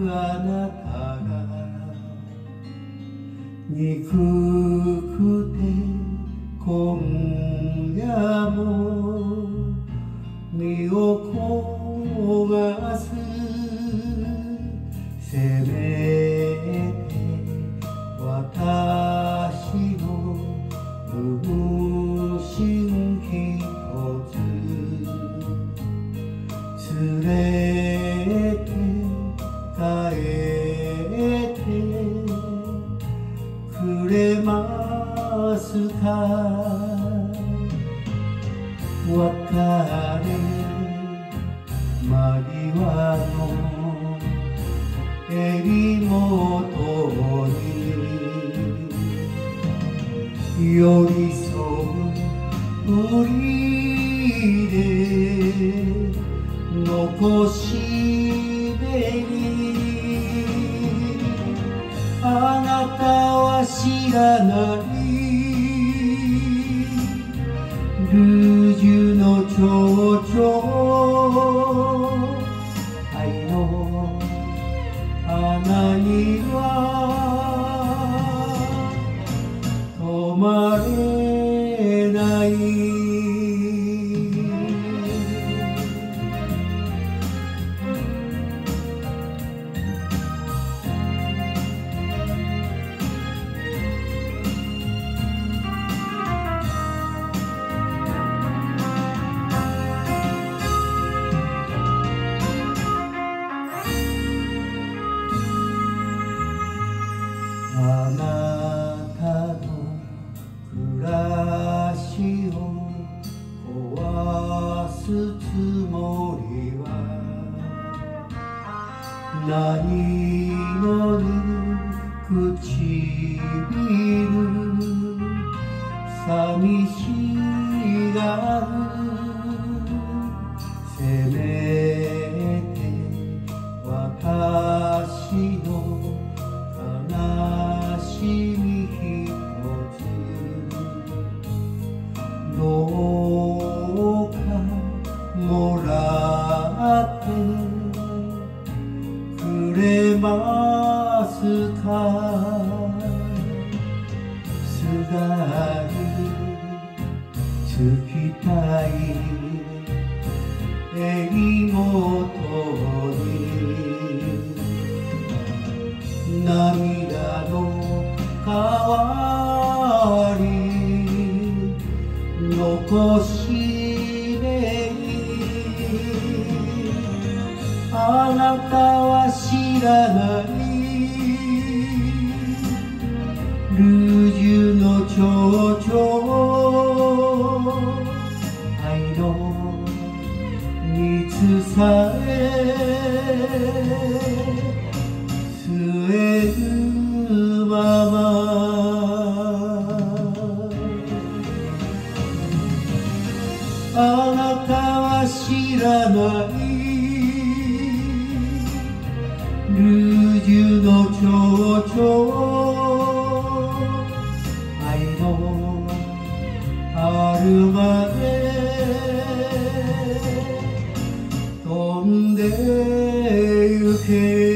あなたが憎くて今夜も身を焦がす。せめて私の分身一つ連れて帰ってくれますか。別れ間際の襟元に寄り添うふりで残しべに。あなたは知らないルージュの蝶々、愛の花には止まれない。あなたの暮らしを壊すつもりはないのに唇寂しがる。せめて私の悲しみ一つどうかもらってくれますか。すがりつきたい襟元に涙の代わり残しべに。あなたは知らないルージュの蝶々、愛の蜜さえ吸えぬまま。あなたは知らないルージュの蝶々、愛の春まで飛んでゆけ。